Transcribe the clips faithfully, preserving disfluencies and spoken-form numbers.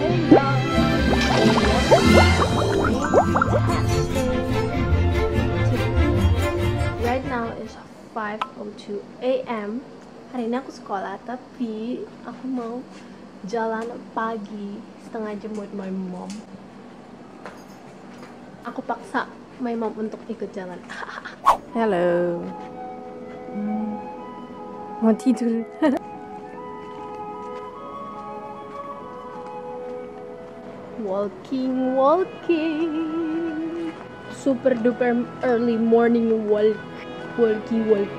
Right now is five oh two a m Hari ini aku sekolah, tapi aku mau jalan pagi setengah jam with my mom. Aku paksa my mom untuk ikut jalan. Hello. Hmm. Mau tidur. Walking, walking. Super duper early morning walk. Walkie, walk.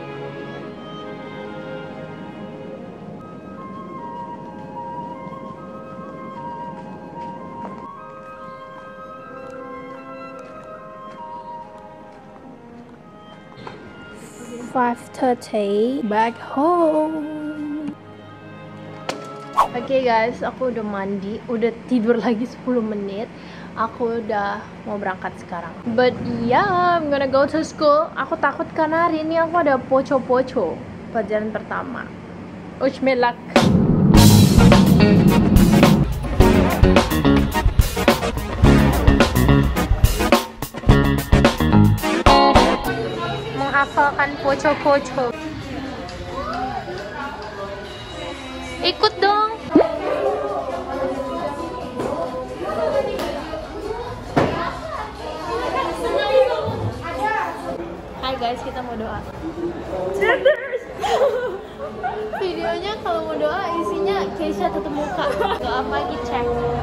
five thirty back home. Oke okay guys, aku udah mandi, udah tidur lagi sepuluh menit. Aku udah mau berangkat sekarang. But yeah, I'm gonna go to school. Aku takut karena hari ini aku ada poco-poco pelajaran pertama. Wish me luck. Menghafalkan poco-poco. Ikut dong. Hai guys, kita mau doa. Videonya kalau mau doa isinya Keisha tutup muka. Doa pagi cek.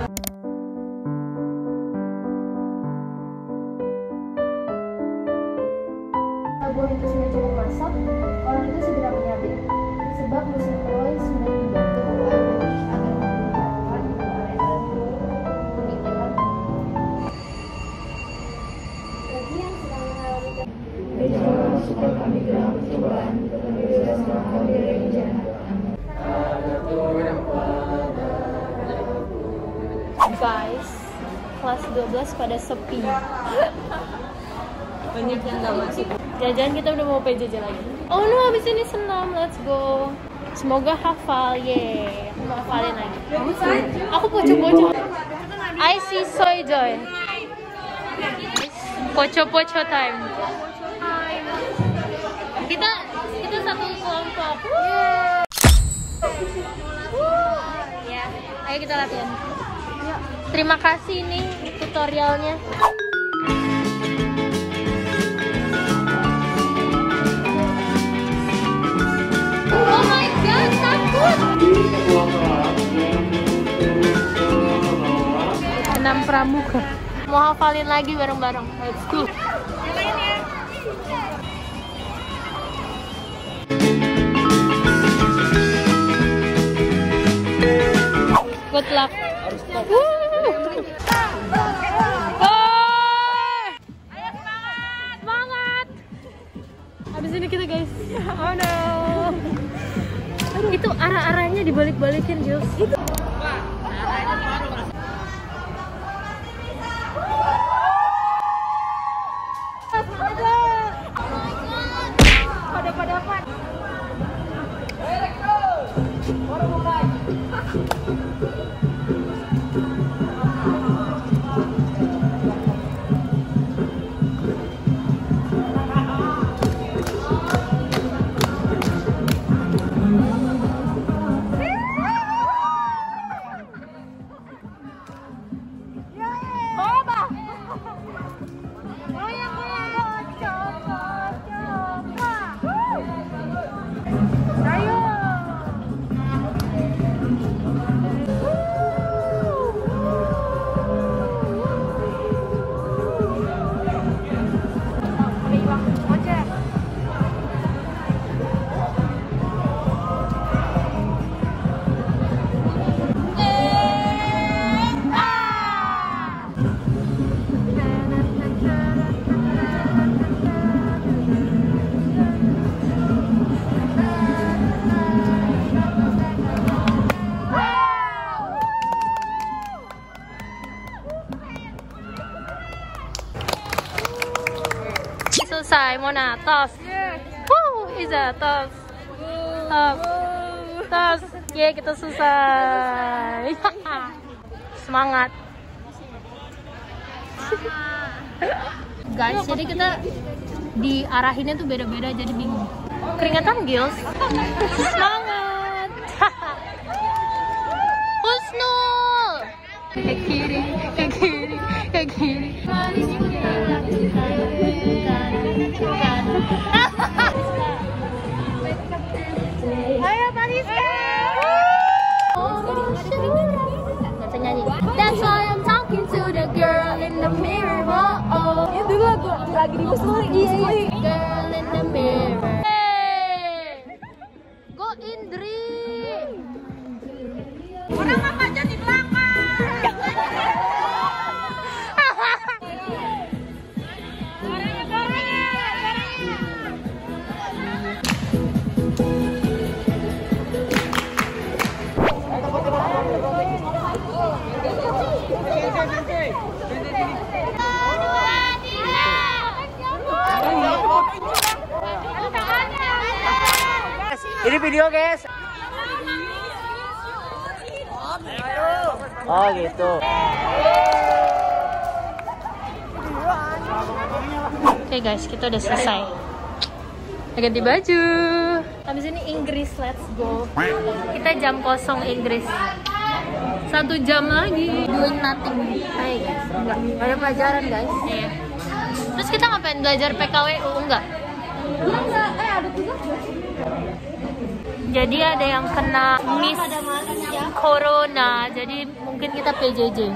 Buah itu sudah cukup masak, orang itu segera menyabit. Sebab musim keroy sudah tiba. Bagi yang sedang mengalami supaya kami dalam percobaan, tetapi sudah selamat dari yang jahat. Guys, kelas dua belas pada sepi. Banyak yang gak masuk. Jajan kita udah mau P J J lagi. Oh no, habis ini senam, let's go. Semoga hafal, yeay. Aku mau hafalin lagi. Aku poco-poco. I see soy joy. Poco-poco time. Kita kita satu kelompok. Ya, ayo kita latihan. Terima kasih nih tutorialnya. Oh my god, takut! Senam pramuka. Mau hafalin lagi bareng-bareng. Let's go. Good luck. Ayo semangat, semangat. Habis ini kita guys. Oh no. Itu arah-arahnya dibalik-balikin, Jules. Itu. Pada-pada-pada. Selesai, Mona, tos. Woo, Iza, tos. Tos. Tos. Yeay, kita selesai. semangat. Guys, jadi kita diarahinnya tuh beda-beda jadi bingung. Keringetan, Gils. Semangat. Husnul. Ke kiri, ke kiri, ke kiri. Ayo Taliska. Nggak bisa nyanyi. That's why I'm talking to the girl in the mirror. Oh, oh. Itu lagu lagi di Muslim. Girl in the mirror. Hey, go Indri. Orang makanya di belakang. Ini video guys. Oh gitu. Oke okay guys, kita udah selesai. Ganti baju. Habis ini Inggris, let's go. Kita jam kosong Inggris. Satu jam lagi. Doing nothing. Hai guys. Enggak. Ada pelajaran guys. Iya. Terus kita ngapain, belajar P K W U enggak? Enggak. Eh ada tugas. Jadi ada yang kena miss corona, jadi mungkin kita P J J.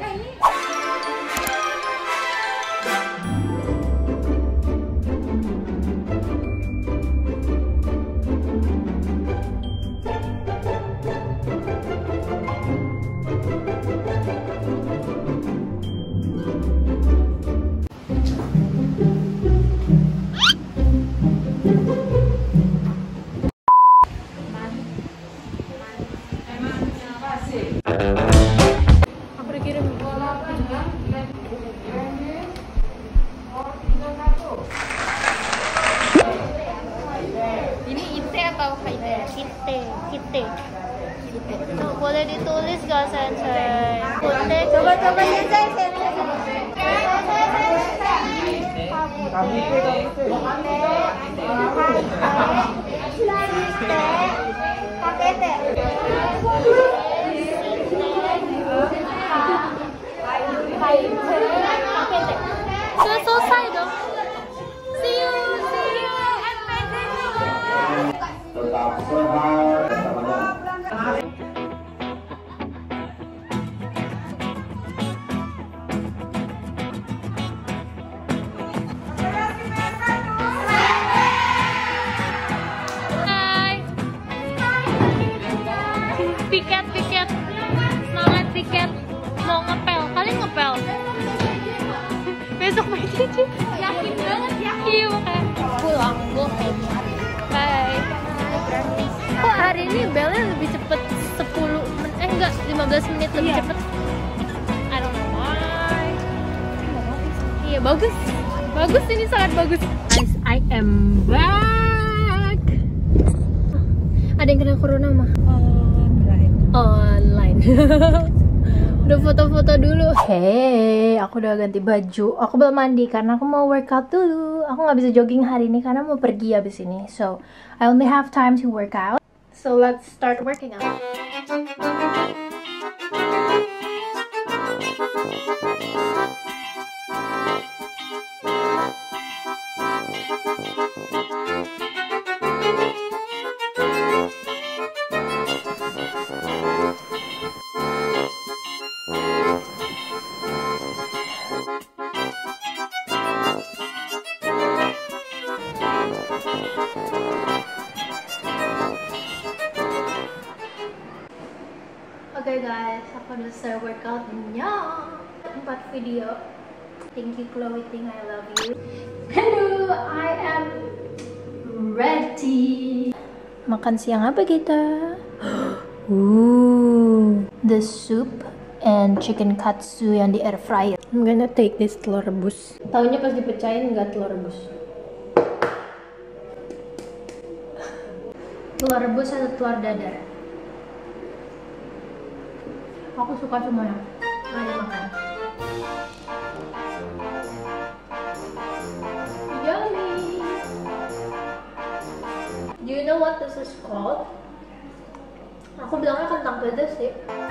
Ini ite atau kaite? Ite, ite. Tuh, boleh ditulis gak Sensei? Ite. Coba-coba ya saya. Sudah selesai dong. See you, see you. Tetap sehat. Hai. Piket, piket. Semangat piket. Mau ngepel. Kalian ngepel? Besok main cici. Yakin banget, yakin. Iya, makanya. Pulang, gue bye. Kok hari ini belnya lebih cepet sepuluh menit, eh enggak, lima belas menit lebih Iya. cepet. I don't know why. Iya, bagus. Bagus, ini sangat bagus. Guys, I am back. Ada yang kena corona mah? Online. Online. Udah foto-foto dulu. Hey, aku udah ganti baju. Aku belum mandi karena aku mau workout dulu. Aku nggak bisa jogging hari ini karena mau pergi abis ini. So, I only have time to work out. So, let's start working out. Oke okay guys, aku udah selesai workoutnya. Empat video. Thank you Chloe, think I love you. Hello, I am ready. Makan siang apa kita? Ooh, the soup and chicken katsu yang di air fryer. I'm gonna take this telur rebus. Taunya pas dipecahin nggak telur rebus. Telur rebus atau telur dadar? Aku suka semuanya. Mari makan. Yummy. Do you know what this is called? Aku bilangnya kentang pedas sih.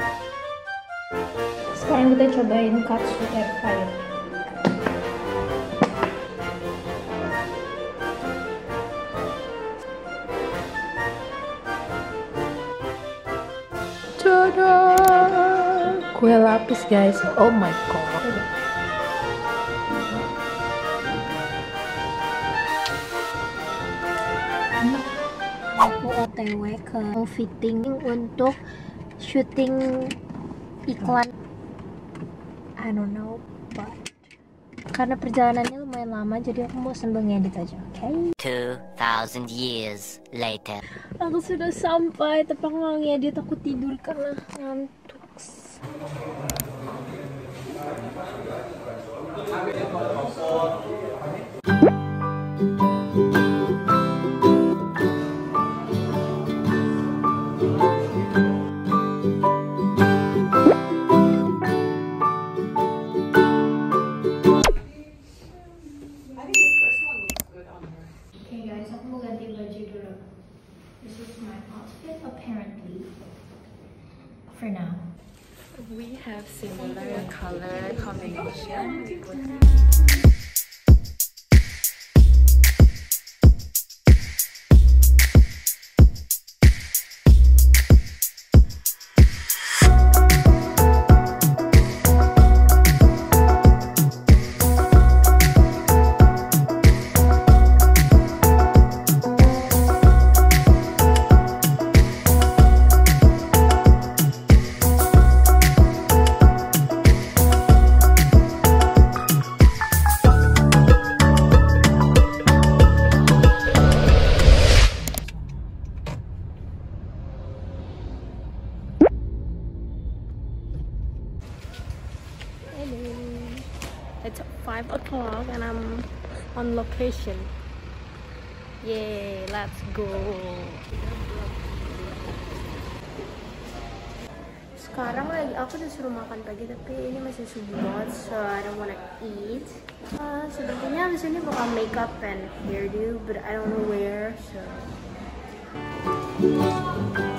Sekarang kita cobain katsu egg fire. Tada! Kue lapis guys. Oh my god. Aku O T W ke fitting untuk syuting iklan. I don't know, but karena perjalanannya lumayan lama, jadi aku mau sambil ngedit aja, oke? Okay? two thousand years later. Aku sudah sampai, tapi aku nggak ngedit, aku tidur karena ngantuk. Apparently, for now, We have similar color combination. It's five o'clock and I'm on location. Yay, let's go. Sekarang lagi aku disuruh makan pagi, tapi ini masih subuh banget, so I don't wanna eat. Uh, sepertinya di sini bakal makeup and hairdo, but I don't know where, so